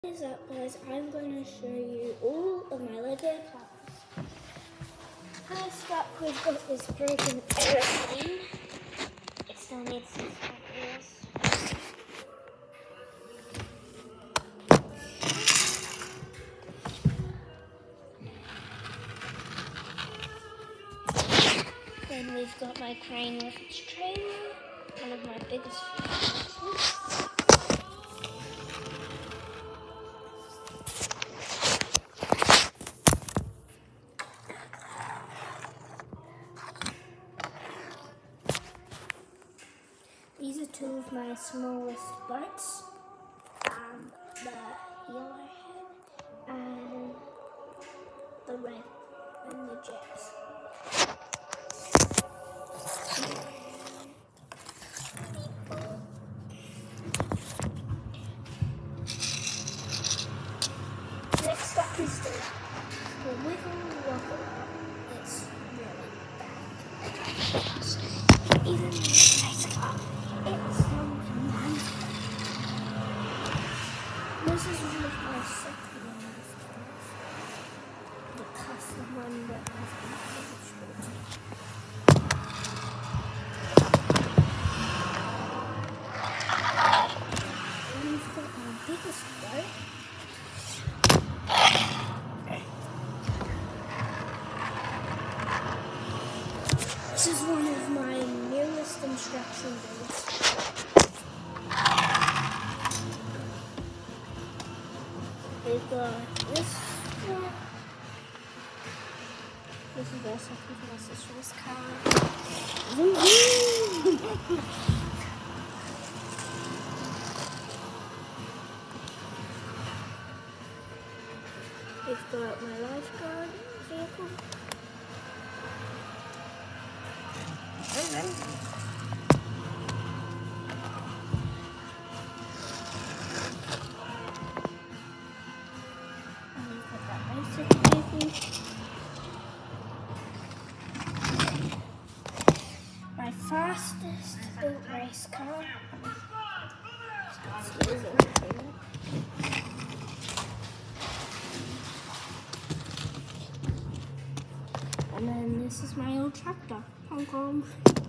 What is up, guys? I'm going to show you all of my Lego cars. First up, we've got this broken aeroplane. It still needs some wheels. Then we've got my crane with its trailer, one of my biggest favorites. These are two of my smallest boats, the yellowhead and the red and the jets. Next up is the Wiggle Wobble. It's really bad. Even nice car. It's so nice. This is one of my second ones. The custom one that has been finished. And we've got our biggest boat. This is one of my newest instruction boards. We've got this one. This is also my sister's car. We've got my lifeguard vehicle. My fastest boat race car. And then this is my old tractor, Hong Kong.